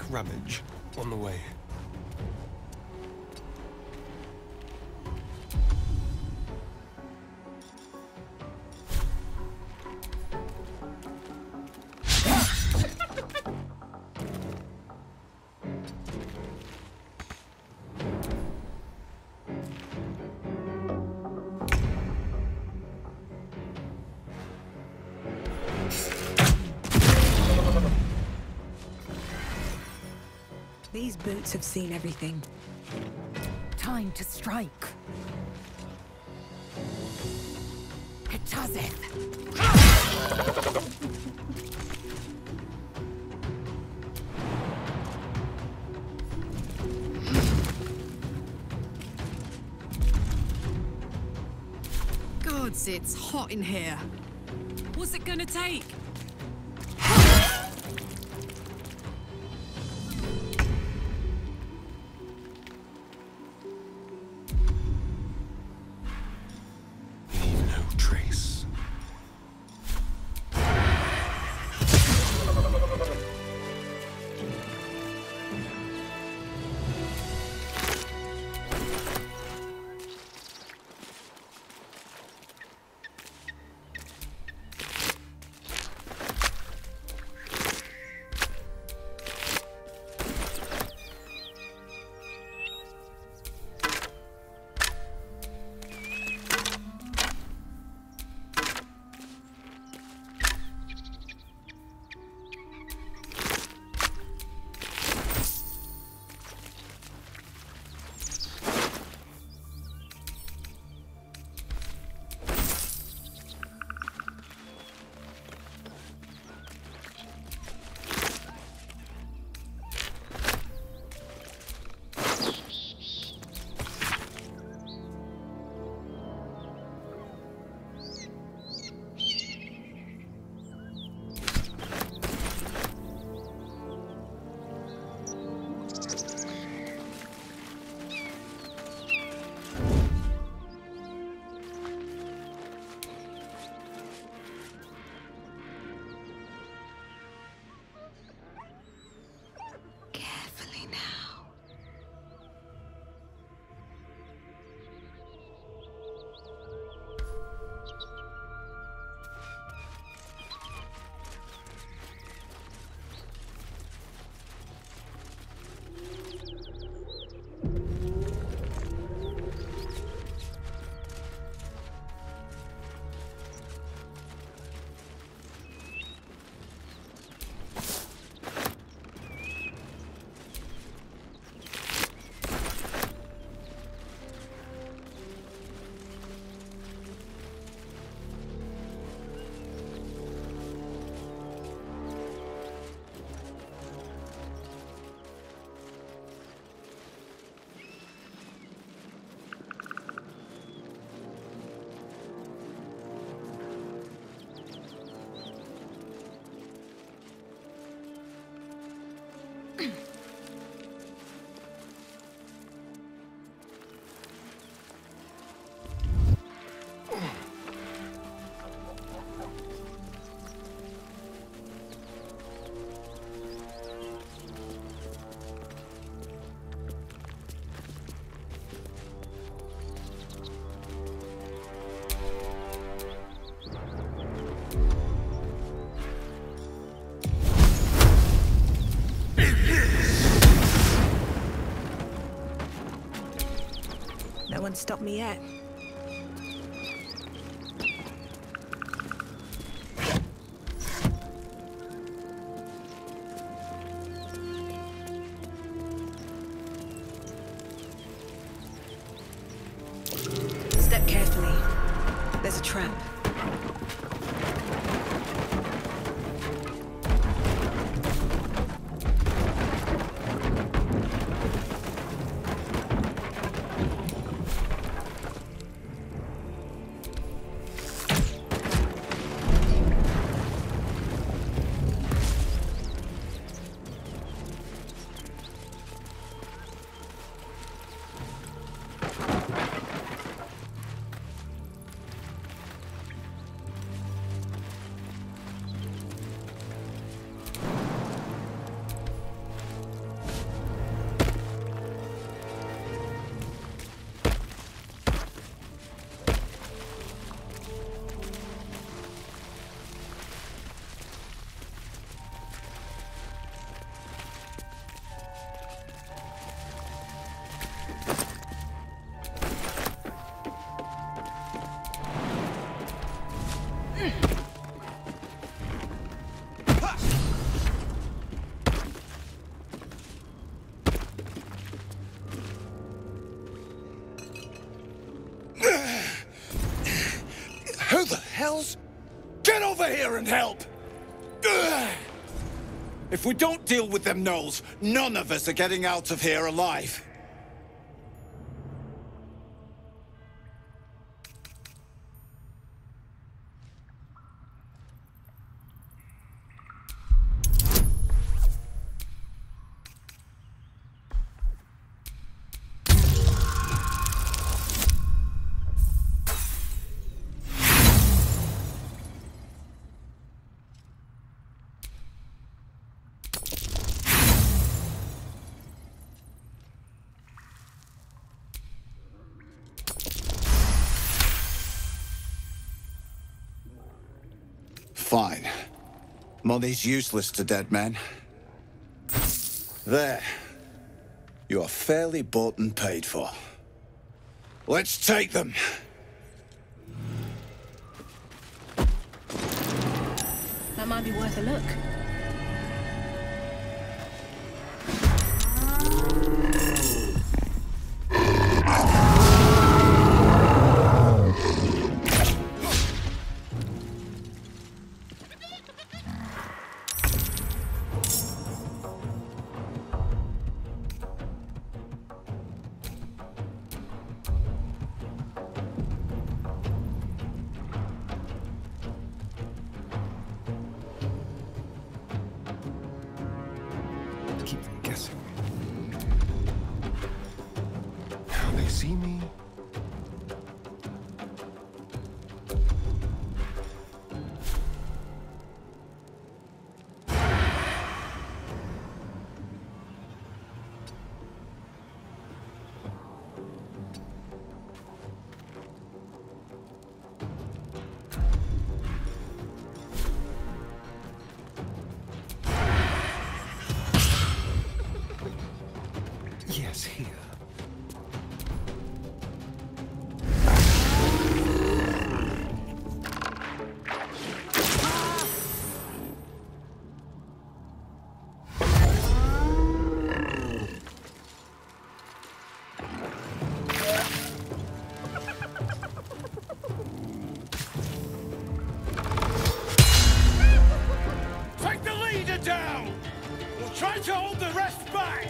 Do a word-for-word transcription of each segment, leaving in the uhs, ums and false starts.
Ramage on the way. These boots have seen everything. Time to strike. Ketazeth! Gods, it's hot in here. What's it gonna take? No one stopped me yet. Step carefully. There's a trap. Who the hell's... Get over here and help! Ugh. If we don't deal with them gnolls, none of us are getting out of here alive. Fine. Money's useless to dead men. There. You are fairly bought and paid for. Let's take them! That might be worth a look. Keep them guessing. Now they see me. Yes, here. Take the leader down! We'll try to hold the rest back!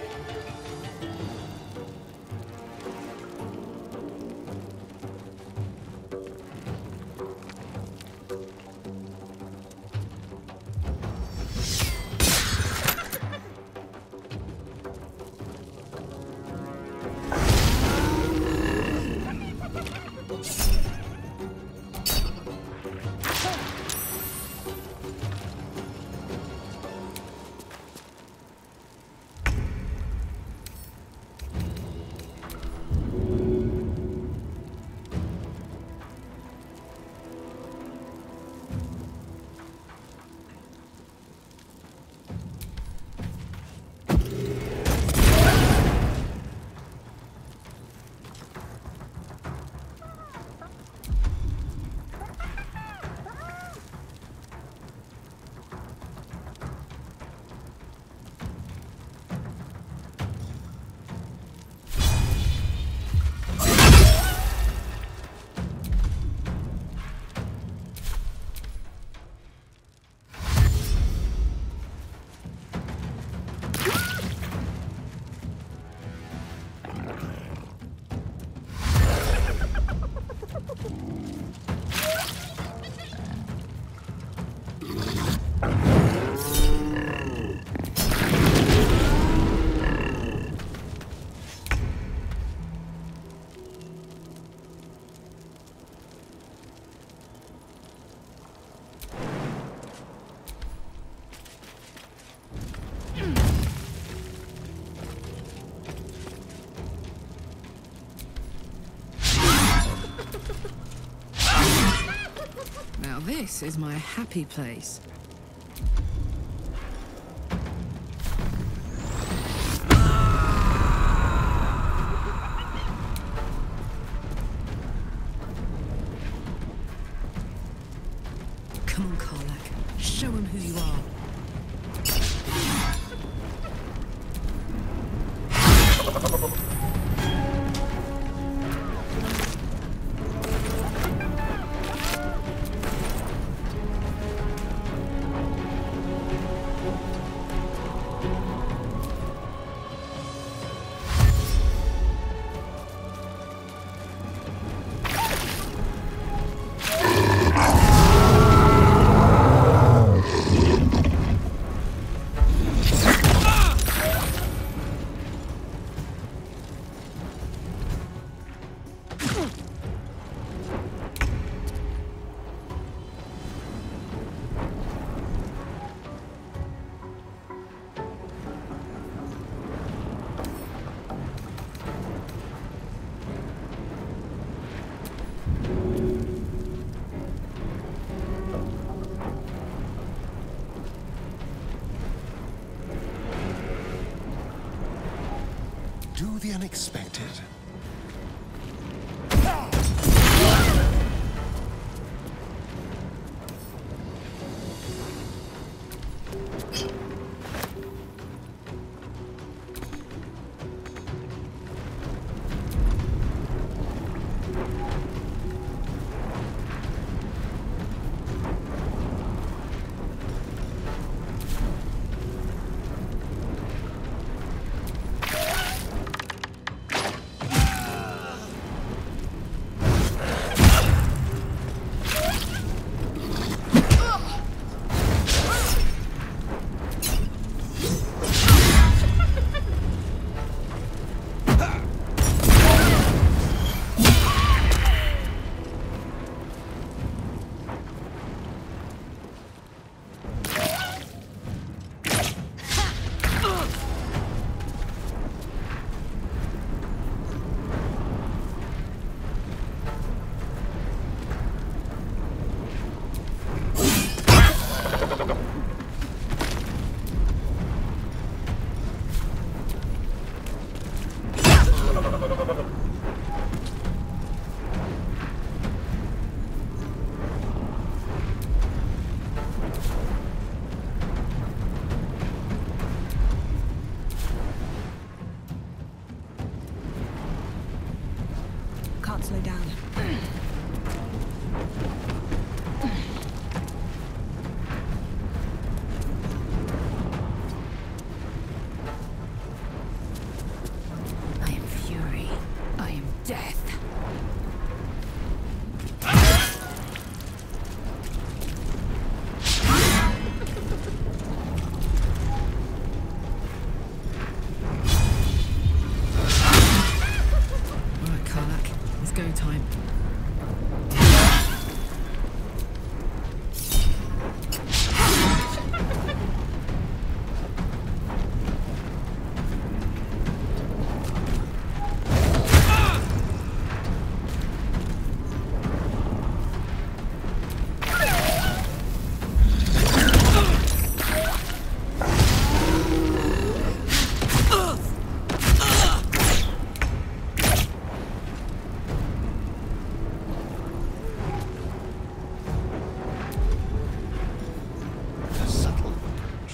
Now this is my happy place. Come on, Karlach. Show him who you are. the unexpected. Can't slow down. I am fury. I am death. Alright, Karlach. It's go time. A subtle approach.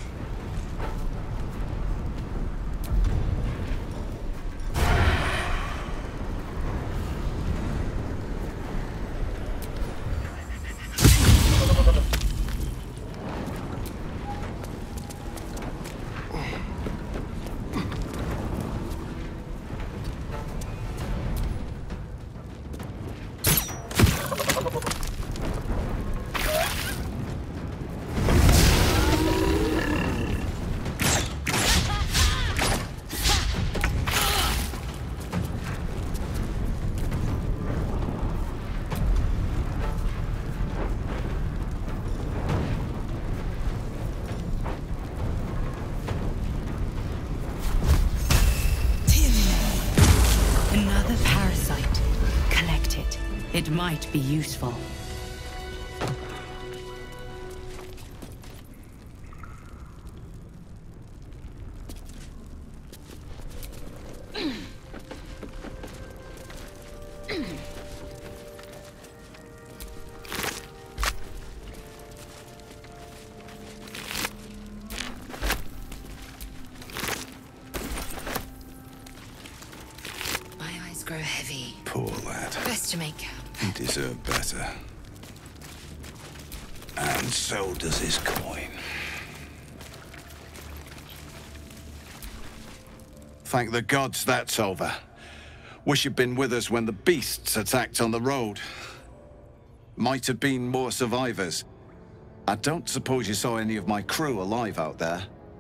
Another parasite. Collect it. It might be useful. Grow heavy. Poor lad. Best to make. He deserved better. And so does his coin. Thank the gods that's over. Wish you'd been with us when the beasts attacked on the road. Might have been more survivors. I don't suppose you saw any of my crew alive out there.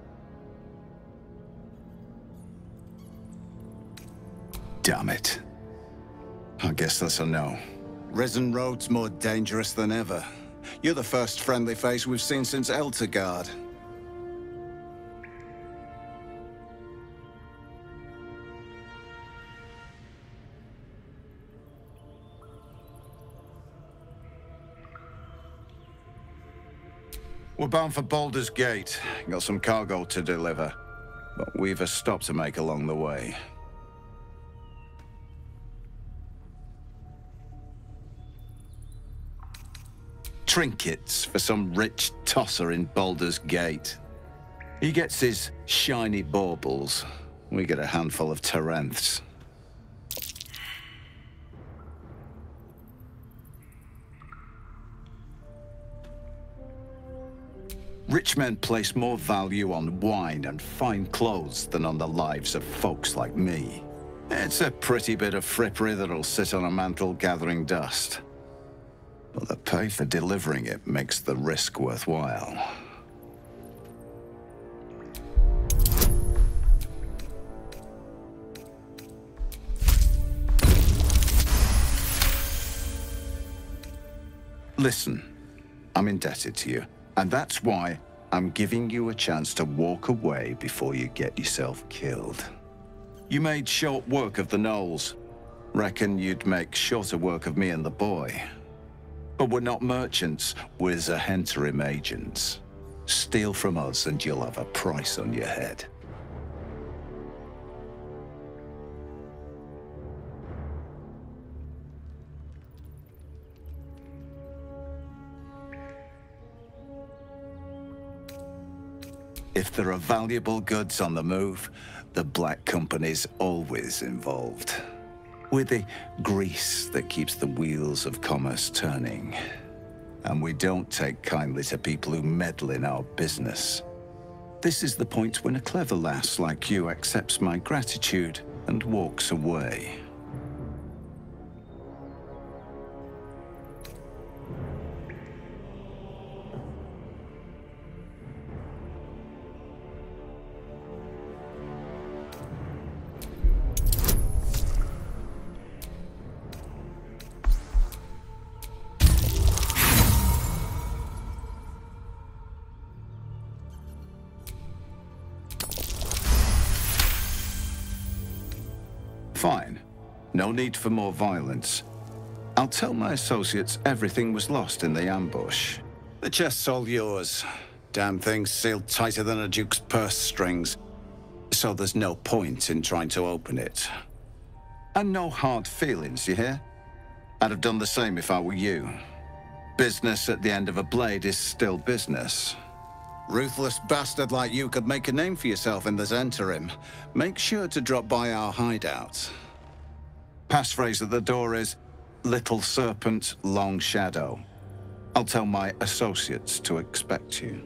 Damn it. I guess that's a no. Risen Road's more dangerous than ever. You're the first friendly face we've seen since Eltergard. We're bound for Baldur's Gate. Got some cargo to deliver. But we've a stop to make along the way. trinkets for some rich tosser in Baldur's Gate. He gets his shiny baubles. We get a handful of Terenths. Rich men place more value on wine and fine clothes than on the lives of folks like me. It's a pretty bit of frippery that'll sit on a mantle gathering dust. But the pay for delivering it makes the risk worthwhile. Listen, I'm indebted to you, and that's why I'm giving you a chance to walk away before you get yourself killed. You made short work of the Knolls. Reckon you'd make shorter work of me and the boy. But we're not merchants, we're Zahentarim agents. Steal from us and you'll have a price on your head. If there are valuable goods on the move, the Black Company's always involved. We're the grease that keeps the wheels of commerce turning. And we don't take kindly to people who meddle in our business. This is the point when a clever lass like you accepts my gratitude and walks away. Fine. No need for more violence. I'll tell my associates everything was lost in the ambush. The chest's all yours. Damn thing's sealed tighter than a duke's purse strings. So there's no point in trying to open it. And no hard feelings, you hear? I'd have done the same if I were you. Business at the end of a blade is still business. Ruthless bastard like you could make a name for yourself in the Zahentarim. Make sure to drop by our hideout. Passphrase at the door is, Little Serpent, Long Shadow. I'll tell my associates to expect you.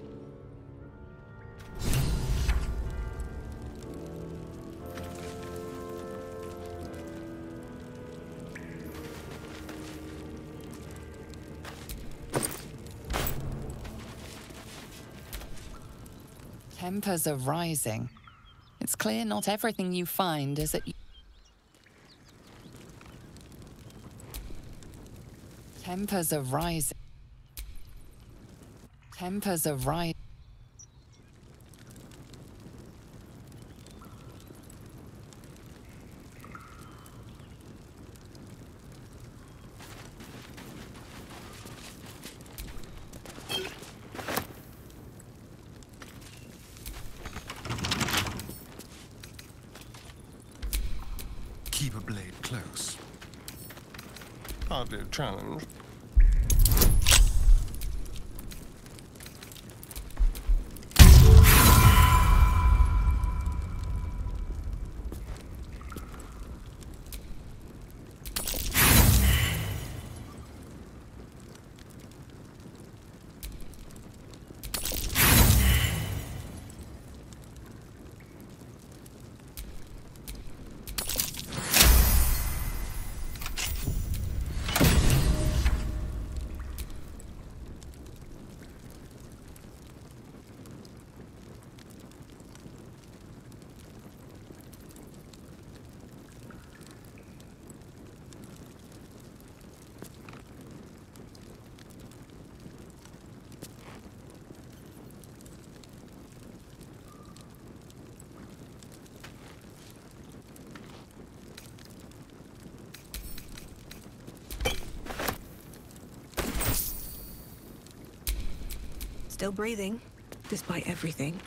Tempers are rising. It's clear not everything you find is at... Tempers are rising. Tempers are rising. Keep a blade close. Hardly a challenge. Still breathing, despite everything.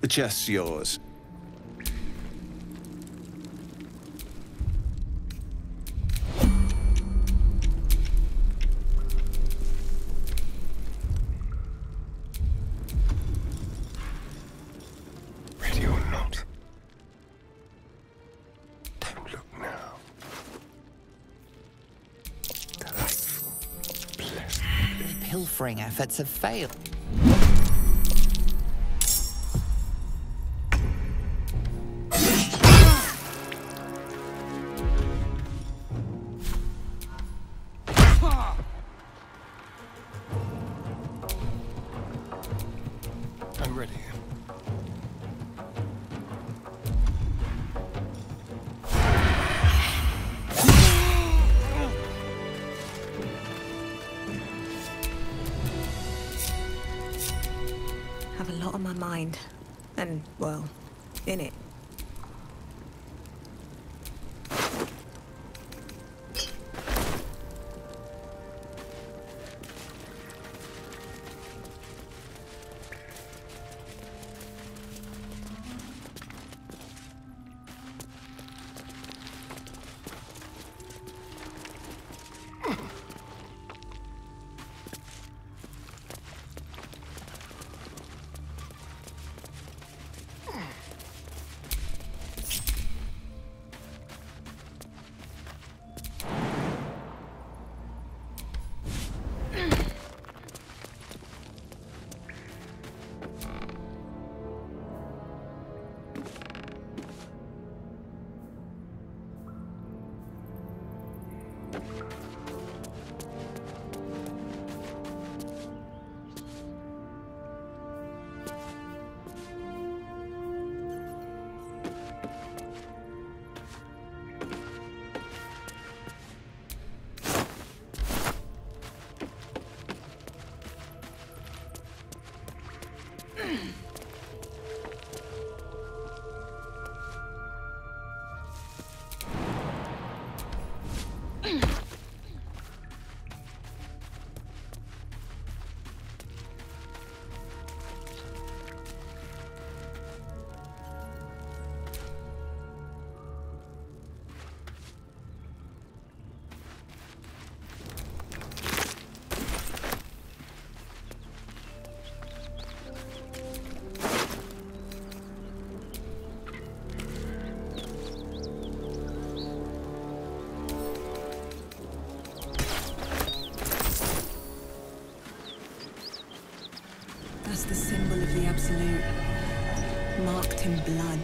chest's yours. Ready or not. Don't look now. Delightful. Pleasant. Pilfering efforts have failed. I'm ready. Have a lot on my mind. And, well, in it. That's the symbol of the Absolute, marked in blood.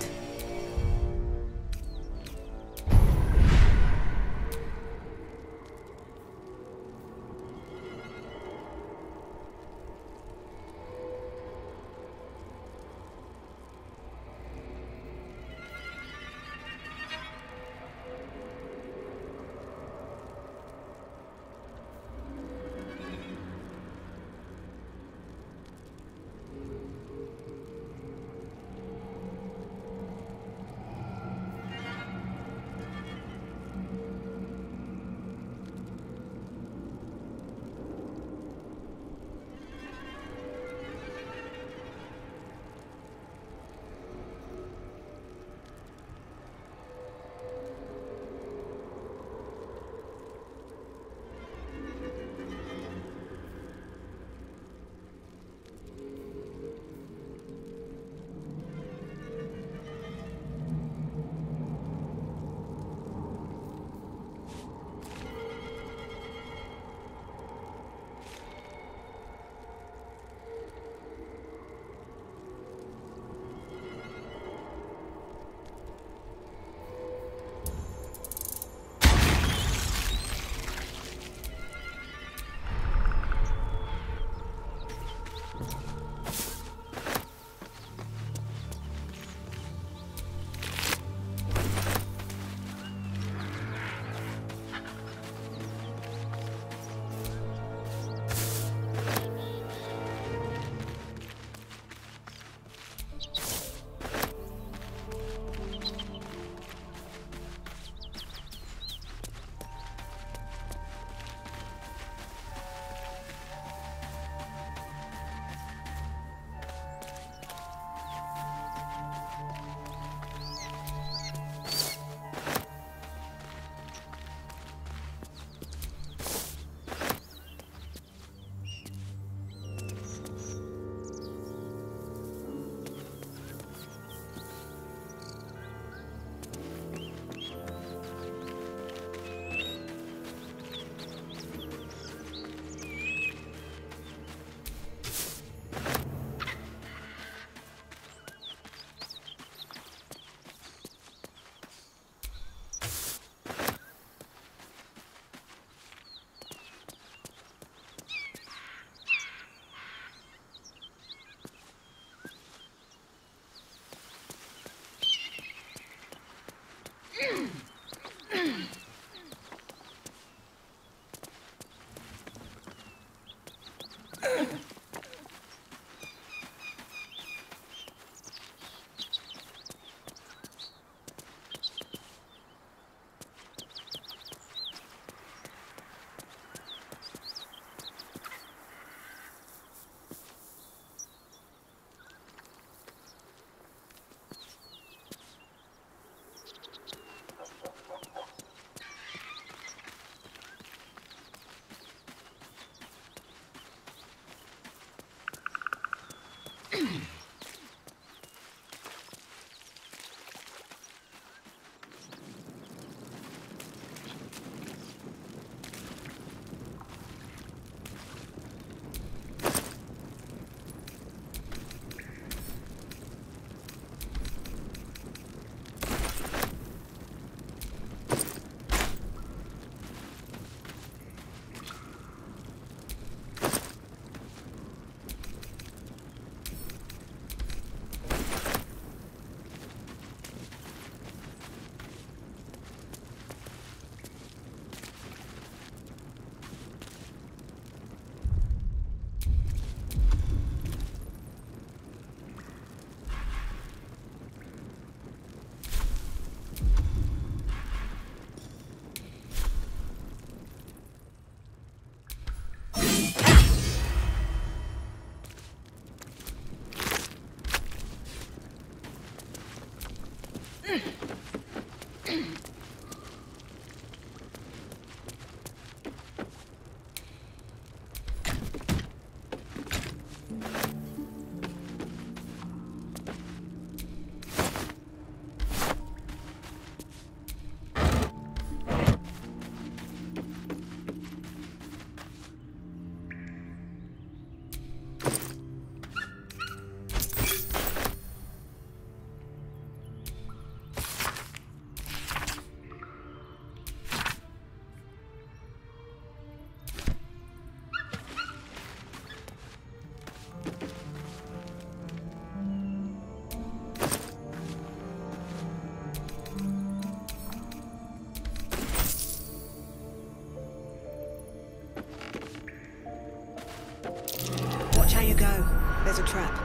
go. There's a trap.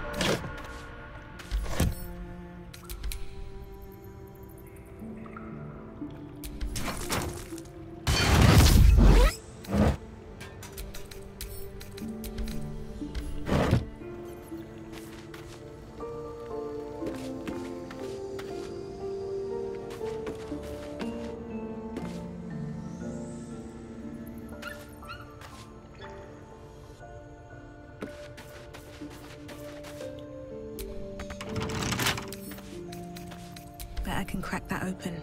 Bet I can crack that open.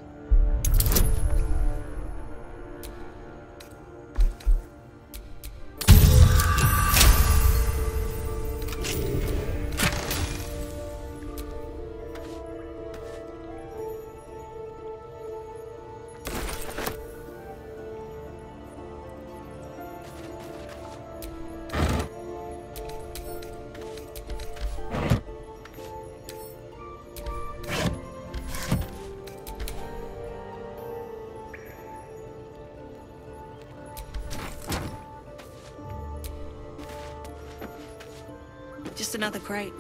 Just another crate.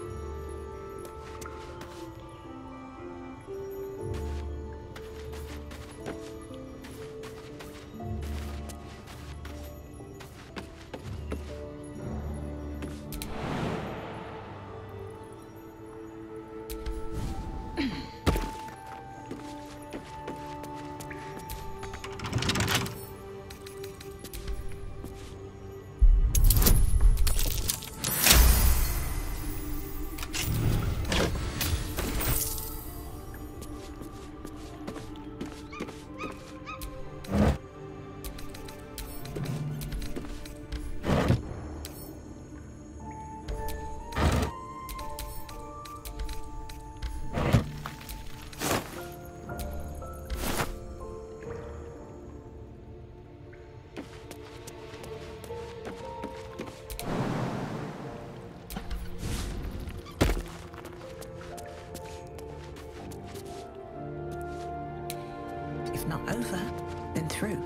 If not over, then through.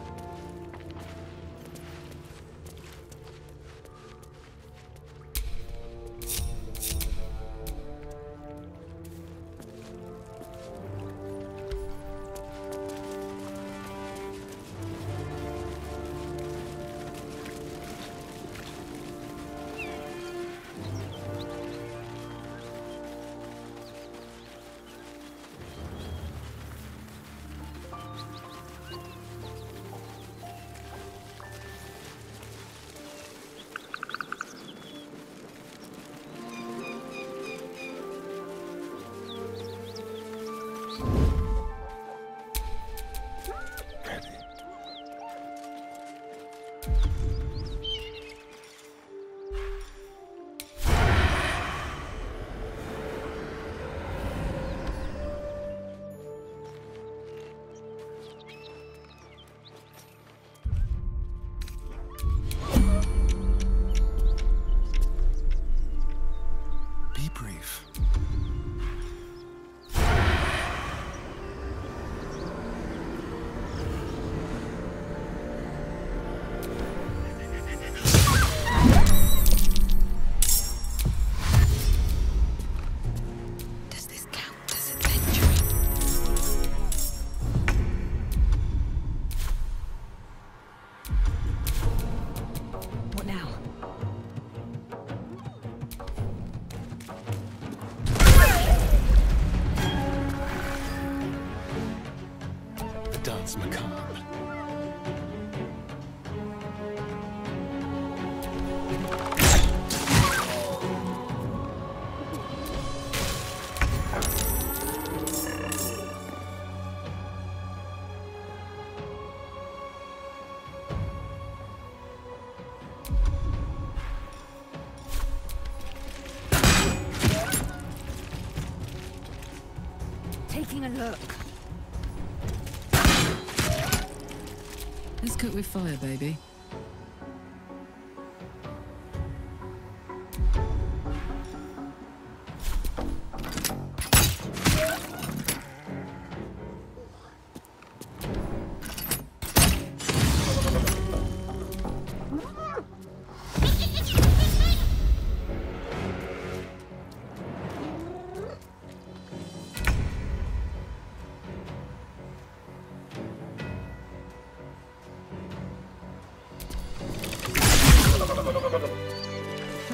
Dance macabre. Taking a look. Let's cook with fire, baby.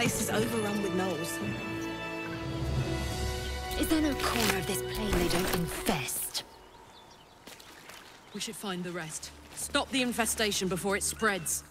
place is overrun with gnolls. Is there no corner of this plane they don't infest? We should find the rest. Stop the infestation before it spreads.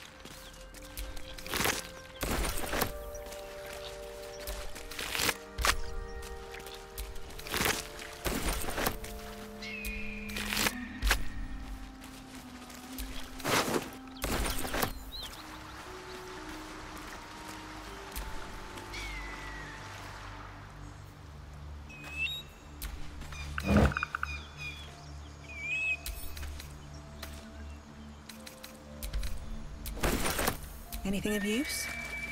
Anything of use?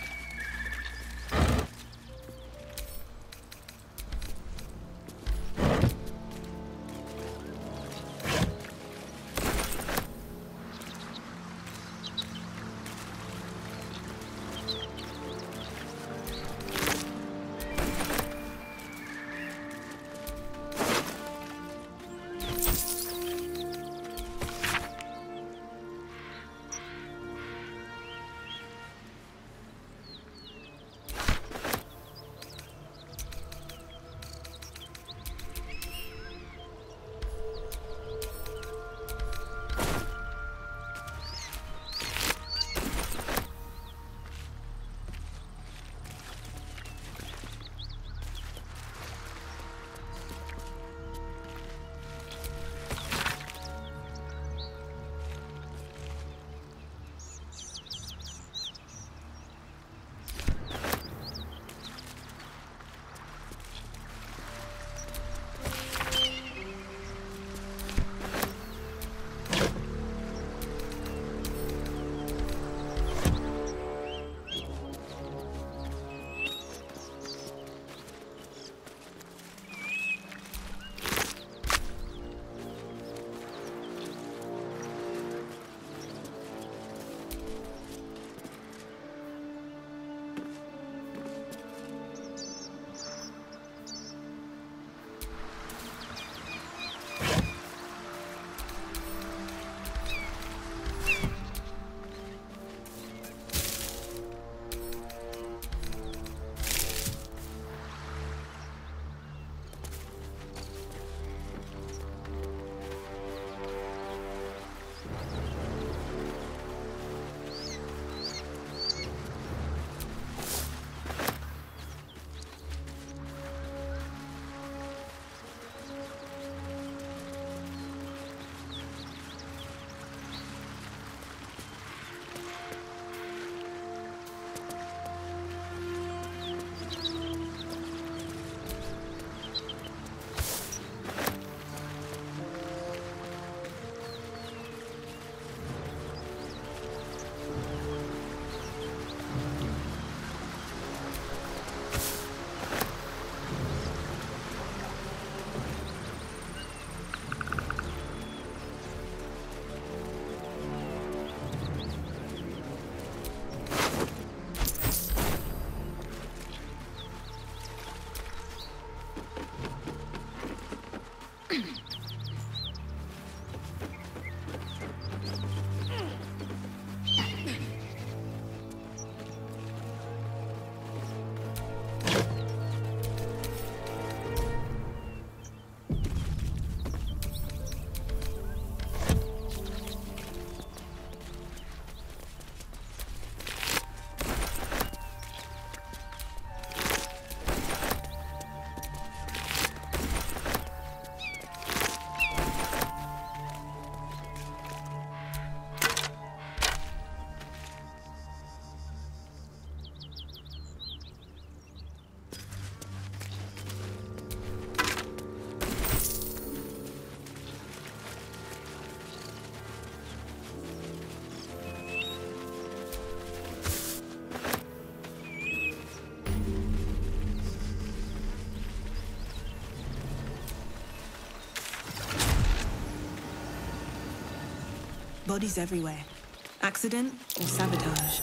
Bodies everywhere. Accident or sabotage?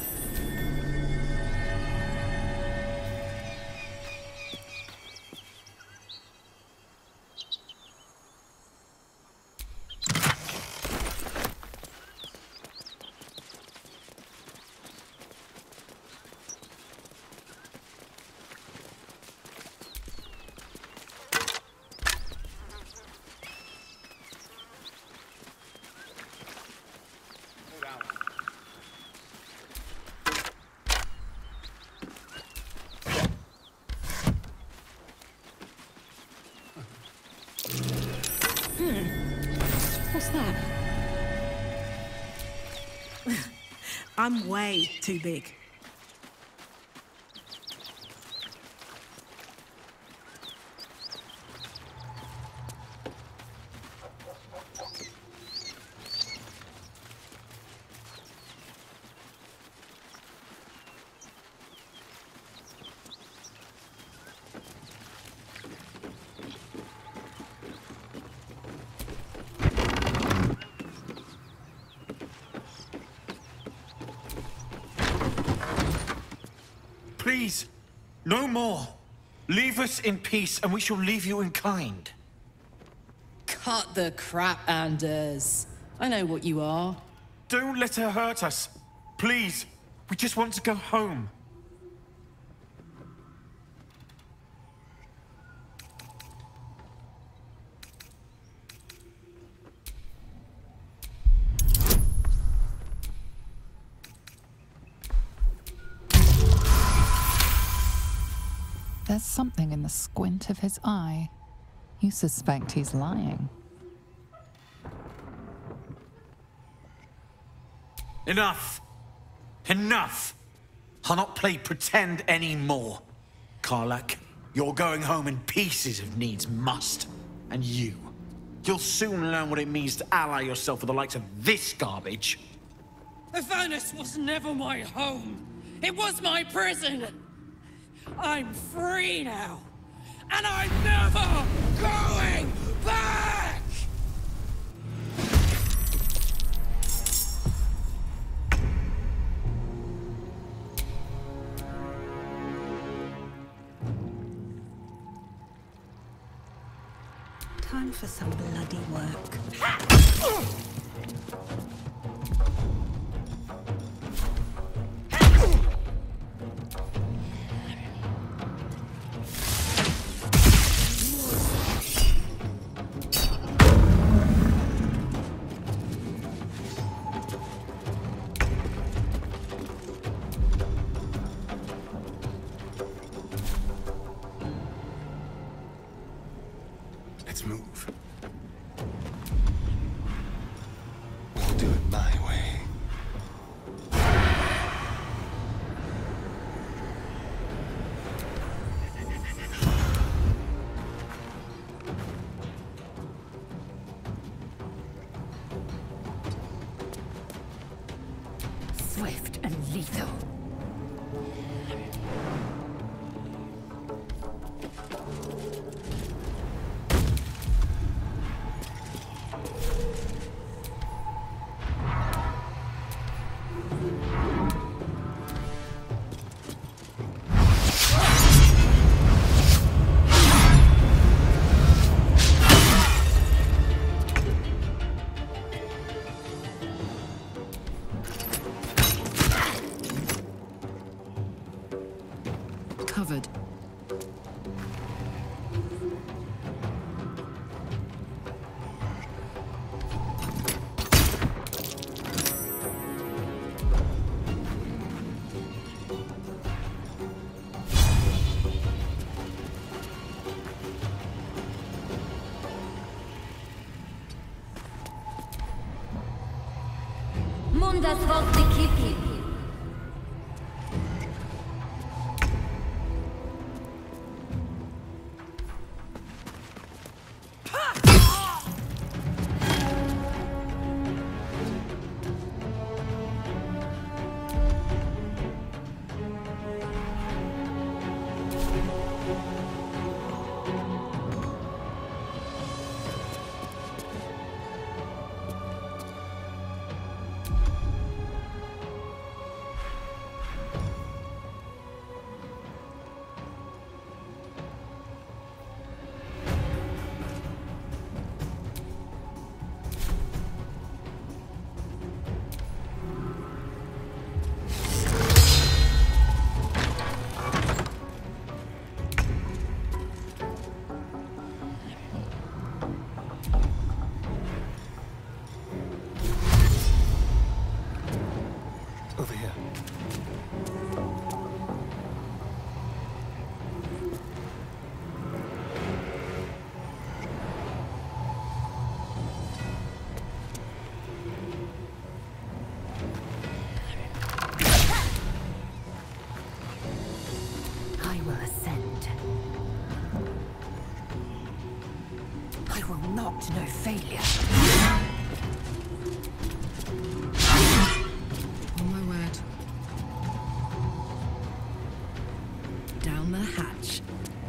I'm way too big. Please, no more. Leave us in peace, and we shall leave you in kind. Cut the crap, Anders. I know what you are. Don't let her hurt us. Please, we just want to go home. There's something in the squint of his eye. You suspect he's lying. Enough! Enough! I'll not play pretend anymore. Karlach, you're going home in pieces if needs must. And you, you'll soon learn what it means to ally yourself with the likes of this garbage. Avernus was never my home. It was my prison. I'm free now, and I'm never going back! Time for some bloody work. Let's move. We'll do it my way. Swift and lethal. Covered. Mundas volti kipi. Over here. will ascend. I will not know failure. On my word. Down the hatch.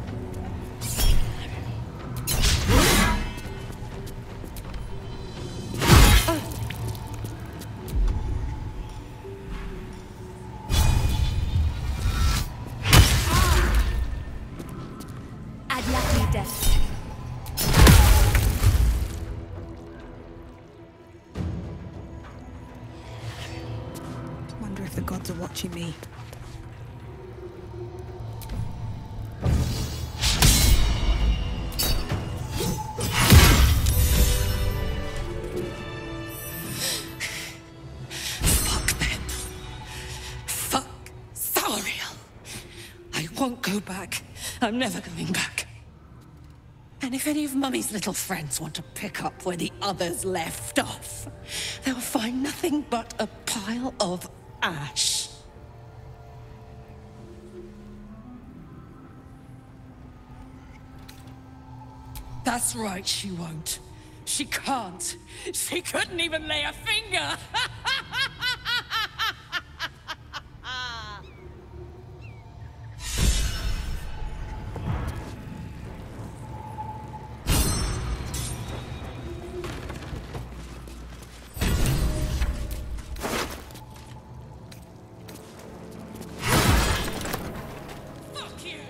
Wonder if the gods are watching me. Fuck them. Fuck Zariel. I won't go back. I'm never going back. And if any of Mummy's little friends want to pick up where the others left off, they'll find nothing but a pile of ash. That's right, she won't. She can't. She couldn't even lay a finger. Fuck you!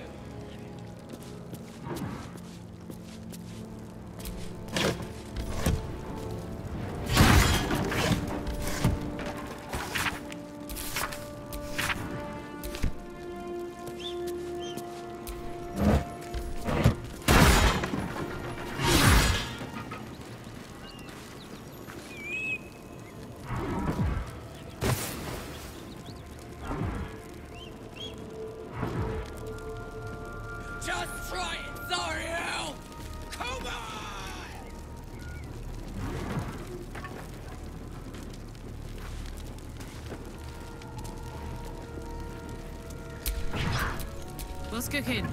Just try it, Zariel! Come on! What's cooking?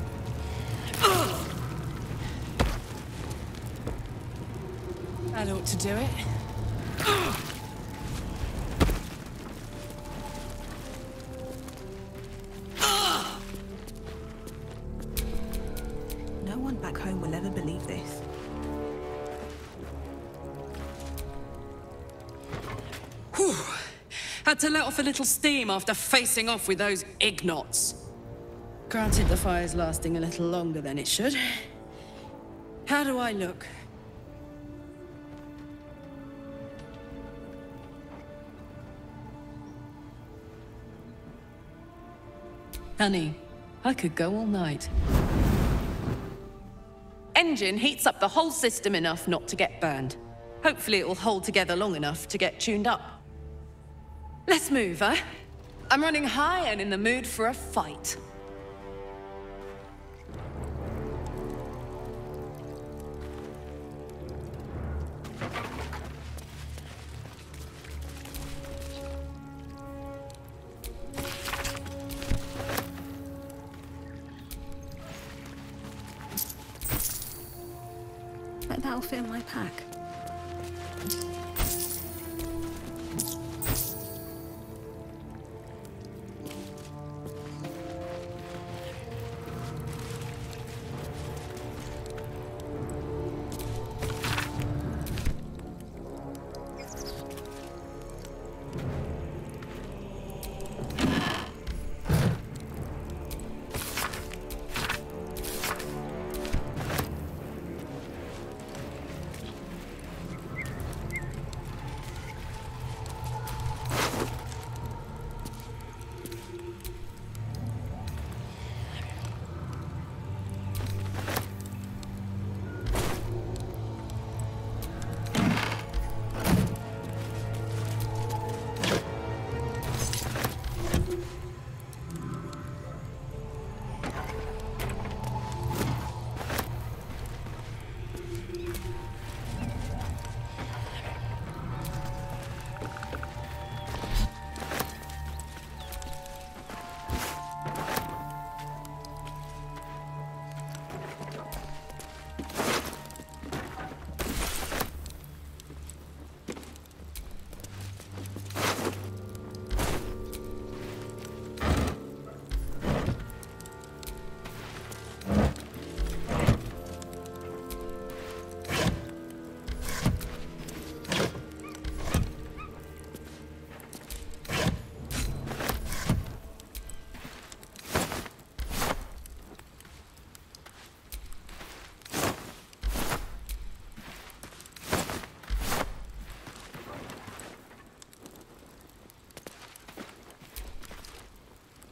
That ought to do it. No one back home will ever believe this. Whew. Had to let off a little steam after facing off with those Ignots. Granted, the fire's lasting a little longer than it should. How do I look? Honey, I could go all night. Engine heats up the whole system enough not to get burned. Hopefully it will hold together long enough to get tuned up. Let's move, huh? I'm running high and in the mood for a fight. Bet that'll fit in my pack.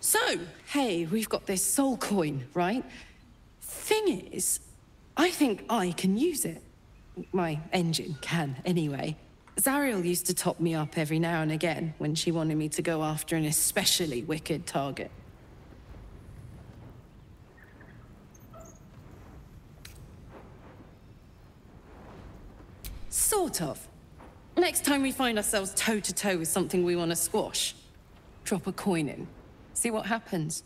So, hey, we've got this soul coin, right? Thing is, I think I can use it. My engine can, anyway. Zariel used to top me up every now and again when she wanted me to go after an especially wicked target. Sort of. Next time we find ourselves toe-to-toe with something we want to squash, drop a coin in. See what happens.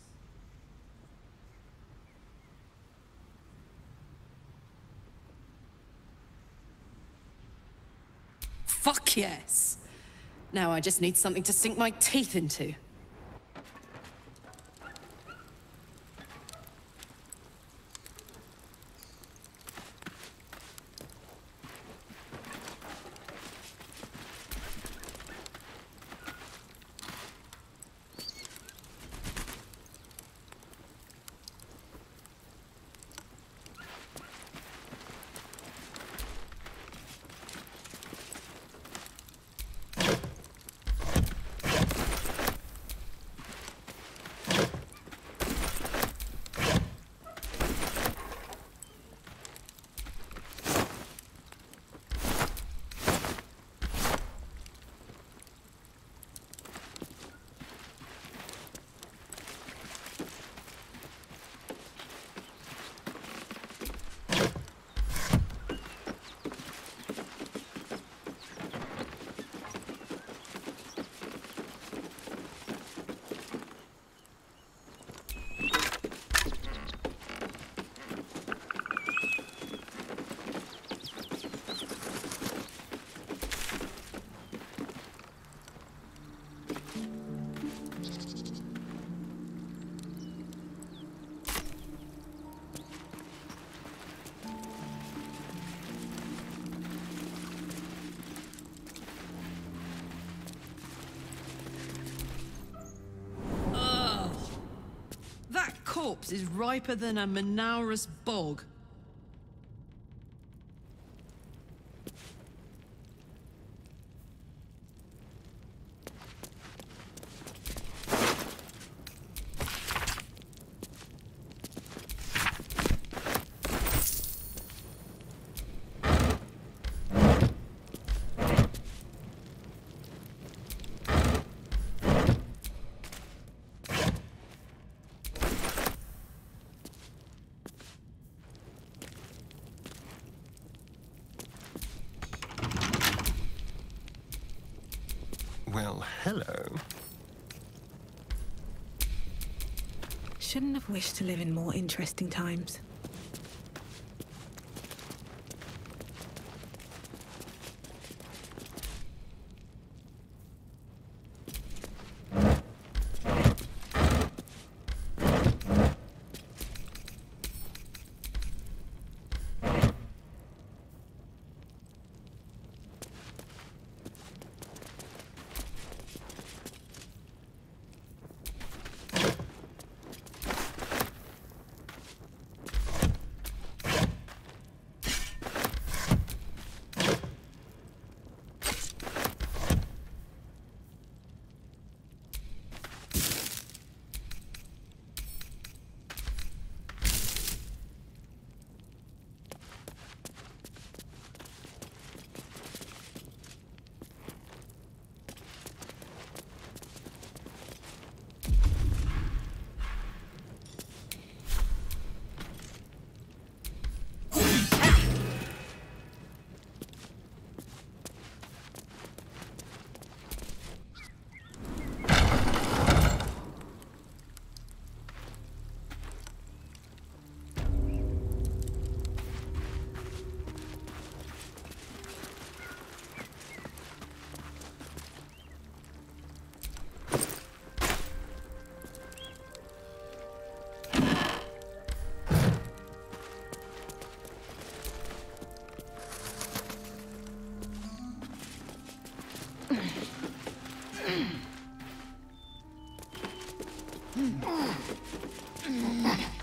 Fuck yes! Now I just need something to sink my teeth into. Corpse is riper than a Manaurus bog. Well, hello. Shouldn't have wished to live in more interesting times. Mm.